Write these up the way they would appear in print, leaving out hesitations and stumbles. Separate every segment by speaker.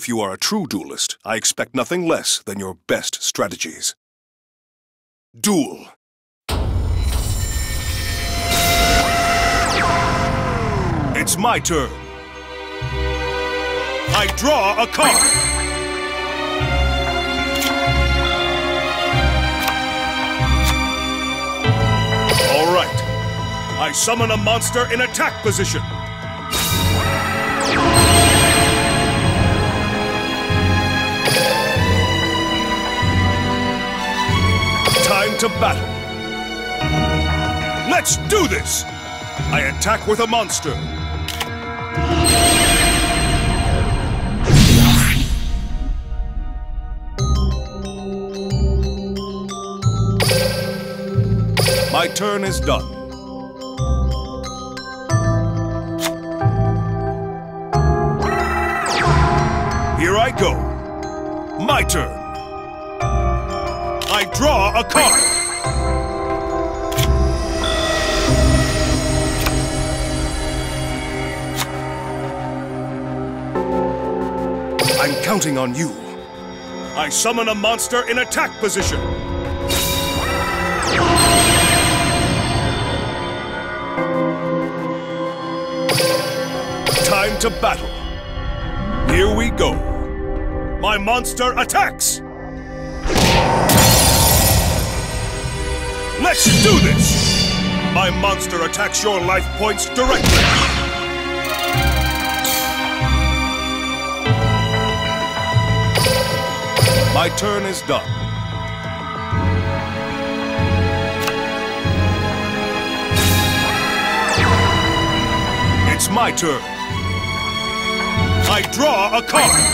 Speaker 1: If you are a true duelist, I expect nothing less than your best strategies. Duel. It's my turn. I draw a card. All right. I summon a monster in attack position. Time to battle. Let's do this! I attack with a monster. My turn is done. Here I go. My turn. I draw a card. I'm counting on you. I summon a monster in attack position. Time to battle. Here we go. My monster attacks. Let's do this! My monster attacks your life points directly. My turn is done. It's my turn. I draw a card.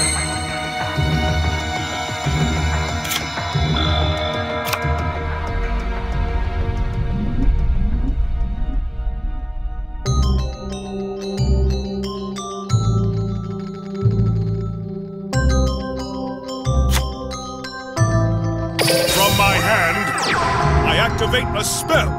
Speaker 1: From my hand, I activate a spell.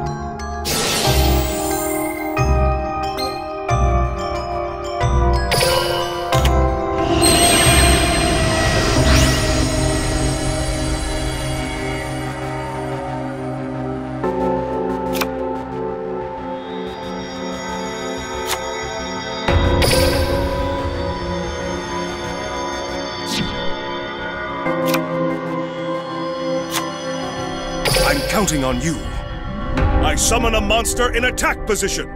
Speaker 1: I'm counting on you. I summon a monster in attack position.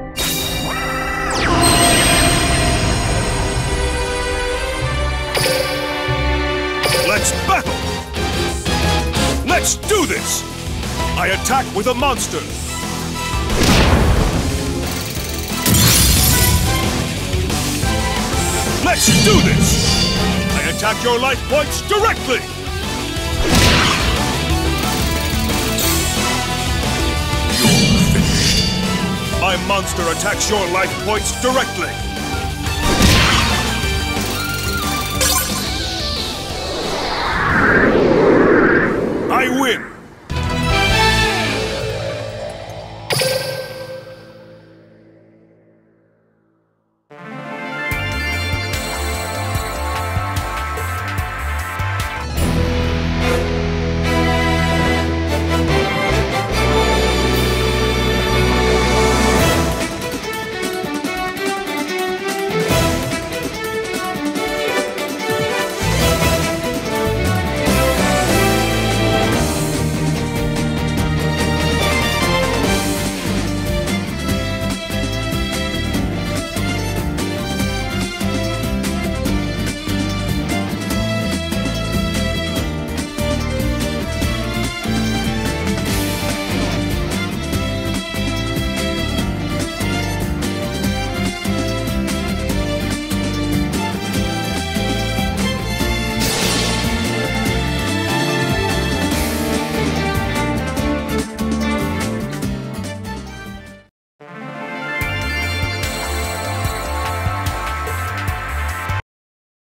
Speaker 1: Let's battle! Let's do this! I attack with a monster. Let's do this! I attack your life points directly! My monster attacks your life points directly. I win!